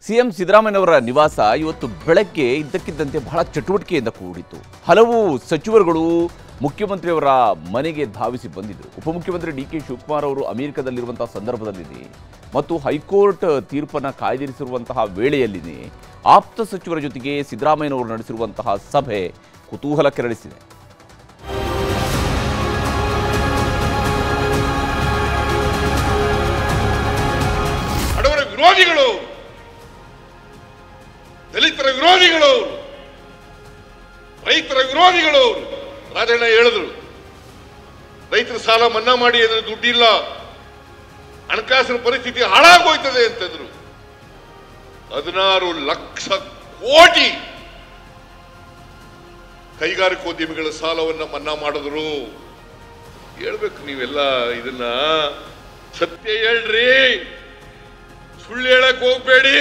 CM ಸಿದ್ದರಾಮಯ್ಯನವರ ನಿವಾಸ ಇವತ್ತು ಬೆಳಗ್ಗೆ ಇದ್ದಕ್ಕಿದ್ದಂತೆ ಬಹಳ ಚಟುವಟಿಕೆಯಿಂದ ಕೂಡಿತು. ಹಲವು ಸಚಿವರುಗಳು ಮುಖ್ಯಮಂತ್ರಿಯವರ ಮನೆಗೆ ಧಾವಿಸಿ ಬಂದಿದ್ದರು. ಉಪಮುಖ್ಯಮಂತ್ರಿ ಡಿ ಕೆ ಶಿವಕುಮಾರ್ ಅವರು ಅಮೆರಿಕದಲ್ಲಿರುವಂತಹ ಸಂದರ್ಭದಲ್ಲಿದೆ ಮತ್ತು ಹೈಕೋರ್ಟ್ ತೀರ್ಪನ್ನು ಕಾಯ್ದಿರಿಸಿರುವಂತಹ ವೇಳೆಯಲ್ಲಿದೆ ಆಪ್ತ ಸಚಿವರ ಜೊತೆಗೆ ಸಿದ್ದರಾಮಯ್ಯನವರು ನಡೆಸಿರುವಂತಹ ಸಭೆ ಕುತೂಹಲ ಕೆರಳಿಸಿದೆ. ವಿರೋಧಿಗಳು, ದಲಿತರ ವಿರೋಧಿಗಳು, ರೈತರ ವಿರೋಧಿಗಳು. ರಾಜಣ್ಣ ಹೇಳಿದ್ರು, ರೈತರ ಸಾಲ ಮನ್ನಾ ಮಾಡಿ ಅಂದ್ರೆ ದುಡ್ಡಿಲ್ಲ, ಹಣಕಾಸಿನ ಪರಿಸ್ಥಿತಿ ಹಾಳಾಗೋಯ್ತದೆ ಅಂತಂದ್ರು. 16 ಲಕ್ಷ ಕೋಟಿ ಕೈಗಾರಿಕೋದ್ಯಮಿಗಳ ಸಾಲವನ್ನ ಮನ್ನಾ ಮಾಡಿದ್ರು. ಹೇಳ್ಬೇಕು ನೀವೆಲ್ಲ ಇದನ್ನ ಸತ್ಯ ಹೇಳ್ರಿ, ಸುಳ್ಳು ಹೇಳಕ್ ಹೋಗ್ಬೇಡಿ.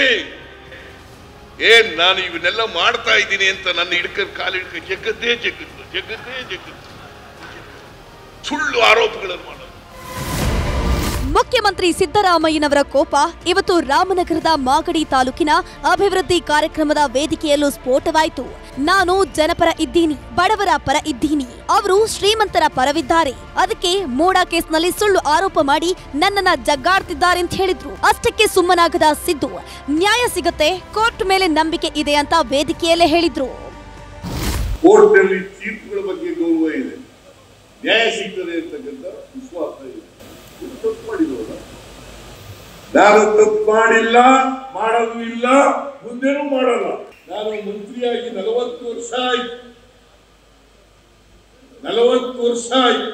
ನಾನು ಇವನ್ನೆಲ್ಲ ಮಾಡ್ತಾ ಇದ್ದೀನಿ ಅಂತ ನನ್ನ ಹಿಡ್ಕೊಂಡು ಕಾಲು ಹಿಡ್ಕೊಂಡು ಜಗತ್ತೇ ಸುಳ್ಳು ಆರೋಪಗಳನ್ನು ಮಾಡೋದು. ಮುಖ್ಯಮಂತ್ರಿ ಸಿದ್ದರಾಮಯ್ಯನವರ ಕೋಪ ಇವತ್ತು ರಾಮನಗರದ ಮಾಗಡಿ ತಾಲೂಕಿನ ಅಭಿವೃದ್ಧಿ ಕಾರ್ಯಕ್ರಮದ ವೇದಿಕೆಯಲ್ಲೂ ಸ್ಫೋಟವಾಯಿತು. ನಾನು ಜನಪರ ಇದ್ದೀನಿ, ಬಡವರ ಪರ ಇದ್ದೀನಿ, ಅವರು ಶ್ರೀಮಂತರ ಪರವಿದ್ದಾರೆ, ಅದಕ್ಕೆ ಮೋಡಾ ಕೇಸ್ನಲ್ಲಿ ಸುಳ್ಳು ಆರೋಪ ಮಾಡಿ ನನ್ನನ್ನ ಜಗ್ಗಾಡ್ತಿದ್ದಾರೆ ಅಂತ ಹೇಳಿದ್ರು. ಅಷ್ಟಕ್ಕೆ ಸುಮ್ಮನಾಗದ ಸಿದ್ದು, ನ್ಯಾಯ ಸಿಗತ್ತೆ, ಕೋರ್ಟ್ ಮೇಲೆ ನಂಬಿಕೆ ಇದೆ ಅಂತ ವೇದಿಕೆಯಲ್ಲೇ ಹೇಳಿದ್ರು. ಕೋರ್ಟ್ನಲ್ಲಿ ತೀರ್ಪುಗಳ ಬಗ್ಗೆ ಗೌರವ ಇದೆ, ನ್ಯಾಯ ಸಿಗ್ತದೆ ಅಂತಕ್ಕಂಥ ವಿಶ್ವಾಸ ಇದೆ. ತಪ್ಪು ಮಾಡಿದ್ರಲ್ಲ, ನಾನು ತಪ್ಪು ಮಾಡಿಲ್ಲ, ಮಾಡೋದು ಇಲ್ಲ, ಮುಂದೇನೂ ಮಾಡಲ್ಲ. ನಾನು ಮಂತ್ರಿಯಾಗಿ 40 ವರ್ಷ ಆಯ್ತು. 40 ವರ್ಷ ಆಯ್ತು.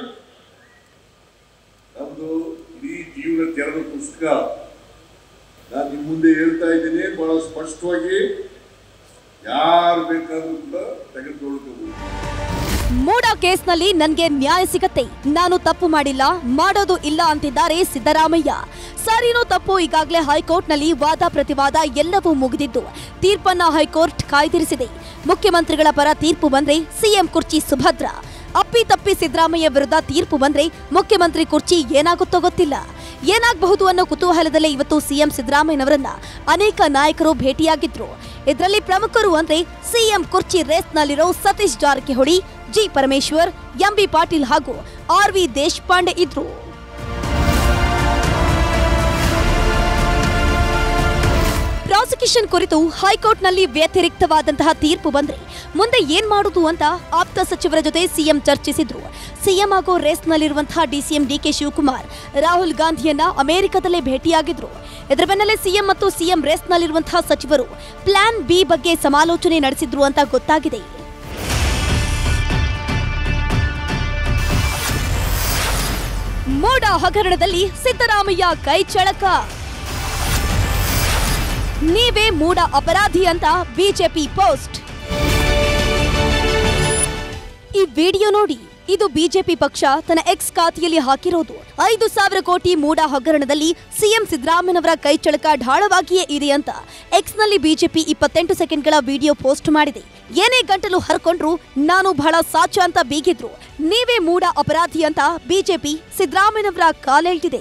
ನಮ್ದು ಇಡೀ ಜೀವನ ತೆರೆದ ಪುಸ್ತಕ. ನಾನು ನಿಮ್ಮ ಮುಂದೆ ಹೇಳ್ತಾ ಇದ್ದೀನಿ ಬಹಳ ಸ್ಪಷ್ಟವಾಗಿ, ಯಾರು ಬೇಕಾದ್ರೂ ಕೂಡ ತೆಗೆದುಕೊಳ್ಳಬಹುದು. ಮೋಡಾ ಕೇಸ್ನಲ್ಲಿ ನನ್ಗೆ ನ್ಯಾಯ ಸಿಗತ್ತೆ, ನಾನು ತಪ್ಪು ಮಾಡಿಲ್ಲ, ಮಾಡೋದು ಇಲ್ಲ ಅಂತಿದ್ದಾರೆ ಸಿದ್ದರಾಮಯ್ಯ. ಸರಿನೋ ತಪ್ಪು, ಈಗಾಗಲೇ ಹೈಕೋರ್ಟ್ನಲ್ಲಿ ವಾದ ಪ್ರತಿವಾದ ಎಲ್ಲವೂ ಮುಗಿದಿದ್ದು ತೀರ್ಪನ್ನ ಹೈಕೋರ್ಟ್ ಕಾಯ್ದಿರಿಸಿದೆ. ಮುಖ್ಯಮಂತ್ರಿಗಳ ಪರ ತೀರ್ಪು ಬಂದ್ರೆ ಸಿಎಂ ಕುರ್ಚಿ ಸುಭದ್ರ, ಅಪ್ಪಿ ತಪ್ಪಿ ಸಿದ್ದರಾಮಯ್ಯ ವಿರುದ್ಧ ತೀರ್ಪು ಬಂದ್ರೆ ಮುಖ್ಯಮಂತ್ರಿ ಕುರ್ಚಿ ಏನಾಗುತ್ತೋ ಗೊತ್ತಿಲ್ಲ. ಏನಾಗಬಹುದು ಅನ್ನೋ ಕುತೂಹಲದಲ್ಲೇ ಇವತ್ತು ಸಿಎಂ ಸಿದ್ದರಾಮಯ್ಯನವರನ್ನ ಅನೇಕ ನಾಯಕರು ಭೇಟಿಯಾಗಿದ್ರು. ಇದರಲ್ಲಿ ಪ್ರಮುಖರು ಅಂದ್ರೆ ಸಿಎಂ ಕುರ್ಚಿ ರೇಸ್ನಲ್ಲಿರೋ ಸತೀಶ್ ಜಾರಕಿಹೊಳಿ, ಜಿ ಪರಮೇಶ್ವರ್, ಎಂಬಿ ಪಾಟೀಲ್ ಹಾಗೂ ಆರ್.ವಿ. ದೇಶಪಾಂಡೆ ಇದ್ರು. ಪ್ರಾಸಿಕ್ಯೂಷನ್ ಕುರಿತು ಹೈಕೋರ್ಟ್ನಲ್ಲಿ ವ್ಯತಿರಿಕ್ತವಾದಂತಹ ತೀರ್ಪು ಬಂದ್ರೆ ಮುಂದೆ ಏನ್ ಮಾಡುದು ಅಂತ ಆಪ್ತ ಸಚಿವರ ಜೊತೆ ಸಿಎಂ ಚರ್ಚಿಸಿದ್ರು. ಸಿಎಂ ಹಾಗೂ ರೇಸ್ನಲ್ಲಿರುವಂತಹ DCM D K Shivakumar Rahul ಗಾಂಧಿಯನ್ನ ಅಮೆರಿಕದಲ್ಲೇ ಭೇಟಿಯಾಗಿದ್ರು. ಇದರ ಬೆನ್ನಲ್ಲೇ ಸಿಎಂ ಮತ್ತು ಸಿಎಂ ರೇಸ್ನಲ್ಲಿರುವಂತಹ ಸಚಿವರು ಪ್ಲಾನ್ ಬಿ ಬಗ್ಗೆ ಸಮಾಲೋಚನೆ ನಡೆಸಿದ್ರು ಅಂತ ಗೊತ್ತಾಗಿದೆ. ಮೋಡಾ ಹಗರಣದಲ್ಲಿ ಸಿದ್ದರಾಮಯ್ಯ ಕೈ ಚಳಕ, ನೀವೇ ಮೂಡ ಅಪರಾಧಿ ಅಂತ ಬಿಜೆಪಿ ಪೋಸ್ಟ್. ಈ ವಿಡಿಯೋ ನೋಡಿ, ಇದು ಬಿಜೆಪಿ ಪಕ್ಷ ತನ್ನ ಎಕ್ಸ್ ಖಾತೆಯಲ್ಲಿ ಹಾಕಿರೋದು. 5,000 ಕೋಟಿ ಮೂಡಾ ಹಗರಣದಲ್ಲಿ ಸಿಎಂ ಸಿದ್ದರಾಮಯ್ಯನವರ ಕೈಚಳಕ ಢಾಳವಾಗಿಯೇ ಇದೆ ಅಂತ ಎಕ್ಸ್ನಲ್ಲಿ ಬಿಜೆಪಿ 28 ಸೆಕೆಂಡ್ಗಳ ವಿಡಿಯೋ ಪೋಸ್ಟ್ ಮಾಡಿದೆ. ಏನೇ ಗಂಟಲು ಹರ್ಕೊಂಡ್ರು ನಾನು ಬಹಳ ಸಾಚ ಅಂತ ಬೀಗಿದ್ರು. ನೀವೇ ಮೂಡಾ ಅಪರಾಧಿ ಅಂತ ಬಿಜೆಪಿ ಸಿದ್ದರಾಮಯ್ಯನವರ ಕಾಲೆಳ್ತಿದೆ.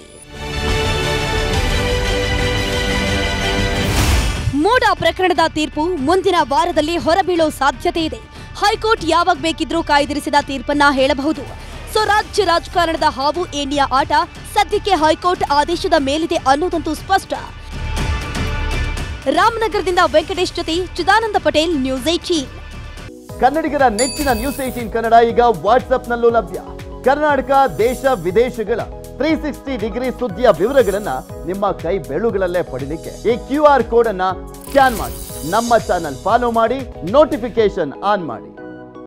ಮೋಡಾ ಪ್ರಕರಣದ ತೀರ್ಪು ಮುಂದಿನ ವಾರದಲ್ಲಿ ಹೊರಬೀಳೋ ಸಾಧ್ಯತೆ ಇದೆ. ಹೈಕೋರ್ಟ್ ಯಾವಾಗ ಬೇಕಿದ್ರೂ ಕಾಯ್ದಿರಿಸಿದ ತೀರ್ಪನ್ನ ಹೇಳಬಹುದು. ಸೊ ರಾಜ್ಯ ರಾಜಕಾರಣದ ಹಾವು ಏಣಿಯ ಆಟ ಸದ್ಯಕ್ಕೆ ಹೈಕೋರ್ಟ್ ಆದೇಶದ ಮೇಲಿದೆ ಅನ್ನೋದಂತೂ ಸ್ಪಷ್ಟ. ರಾಮನಗರದಿಂದ ವೆಂಕಟೇಶ್ ಜೊತೆ ಚಿದಾನಂದ ಪಟೇಲ್, ನ್ಯೂಸ್ 18. ಕನ್ನಡಿಗರ ನೆಚ್ಚಿನ ನ್ಯೂಸ್ 18 ಕನ್ನಡ ಈಗ ವಾಟ್ಸ್ಆಪ್ನಲ್ಲೂ ಲಭ್ಯ. ಕರ್ನಾಟಕ, ದೇಶ ವಿದೇಶಗಳ 360 ಡಿಗ್ರಿ ಸುದ್ದಿಯ ವಿವರಗಳನ್ನ ನಿಮ್ಮ ಕೈ ಬೆರಳುಗಳಲ್ಲೇ ಪಡಿಲಿಕ್ಕೆ ಈ QR ಕೋಡ್ ಅನ್ನ ಸ್ಕ್ಯಾನ್ ಮಾಡಿ, ನಮ್ಮ ಚಾನಲ್ ಫಾಲೋ ಮಾಡಿ, ನೋಟಿಫಿಕೇಶನ್ ಆನ್ ಮಾಡಿ.